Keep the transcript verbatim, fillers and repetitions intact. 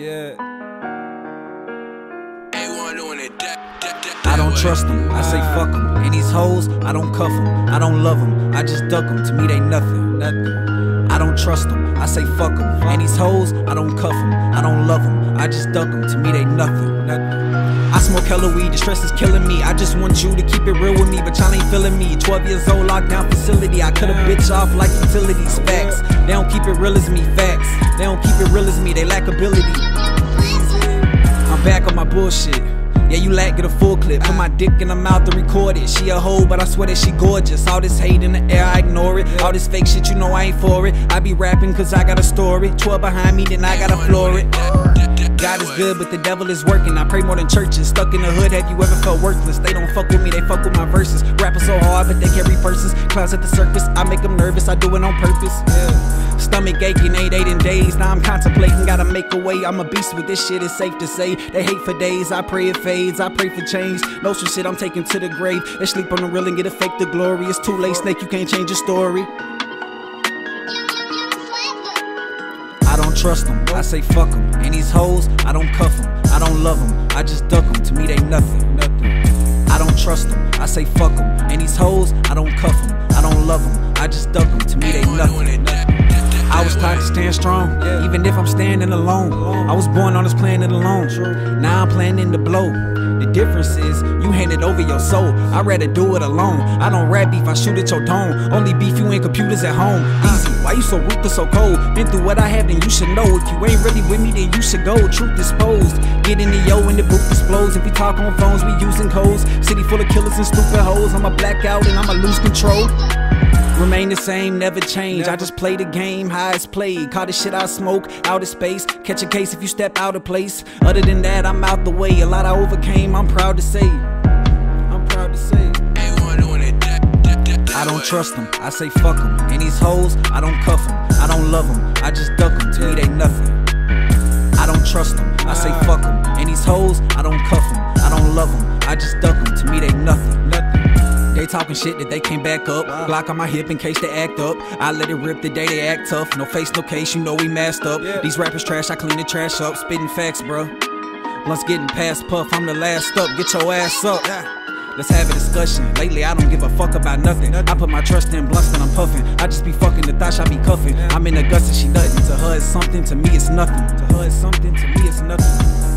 Yeah. I don't trust them, I say fuck them. And these hoes, I don't cuff them. I don't love them, I just duck them. To me they nothing, nothing. I don't trust them, I say fuck them. And these hoes, I don't cuff them. I don't love them, I just duck them. To me they nothing, nothing. I smoke hella weed, the stress is killing me. I just want you to keep it real with me, but y'all ain't feeling me. Twelve years old, lockdown facility. I cut a bitch off like utilities, facts. They don't keep it real as me, facts. They don't keep it real as me, they lack ability. I'm back on my bullshit. Yeah, you lack, get a full clip. Put my dick in her mouth to record it. She a hoe, but I swear that she gorgeous. All this hate in the air, I ignore it. All this fake shit, you know I ain't for it. I be rapping cause I got a story. Twelve behind me, then I gotta floor it. God is good, but the devil is working. I pray more than churches. Stuck in the hood, have you ever felt worthless? They don't fuck with me, they fuck with my verses. Rapping so hard, but they carry purses. Clowns at the circus, I make them nervous. I do it on purpose. Yeah. Stomach aching, ain't eight in days. Now I'm contemplating, gotta make a way. I'm a beast with this shit, it's safe to say. They hate for days, I pray it fades. I pray for change. Know some shit I'm taking to the grave. They sleep on the real and get a fake the glory. It's too late, Snake, you can't change your story. I don't trust them, I say fuck them. And these hoes, I don't cuff them. I don't love them, I just duck them. To me they nothing, nothing. I don't trust them, I say fuck them. And these hoes, I don't cuff them. I don't love them, I just duck them. To me they nothing, nothing. I was taught to stand strong, even if I'm standing alone. I was born on this planet alone. Now I'm planning to blow. The difference is, you handed over your soul. I'd rather do it alone. I don't rap beef, I shoot at your dome. Only beef you ain't computers at home. Easy, why you so ruthless, so cold? Been through what I have, then you should know. If you ain't really with me, then you should go. Truth exposed. Get in the yo and the booth explodes. If we talk on phones, we using codes. City full of killers and stupid hoes. I'ma black out and I'ma lose control. Remain the same, never change. I just play the game, how it's played. Call the shit I smoke, out of space. Catch a case if you step out of place. Other than that, I'm out the way. A lot I overcame, I'm proud to say. I'm proud to say. I don't trust them, I say fuck them. And these hoes, I don't cuff them. I don't love them, I just duck them. To me they nothing. I don't trust them, I say fuck them. And these hoes, I don't cuff them. I don't love them, I just duck them. To me they nothing, nothing. They talking shit that they can't back up. Glock on my hip in case they act up. I let it rip the day they act tough. No face, no case, you know we masked up. These rappers trash, I clean the trash up. Spitting facts, bruh. Blunts getting past puff, I'm the last up. Get your ass up. Let's have a discussion. Lately I don't give a fuck about nothing. I put my trust in blunts when I'm puffing. I just be fucking the thought I be cuffing. I'm in the guts and she nothing. To her it's something, to me it's nothing. To her it's something, to me it's nothing.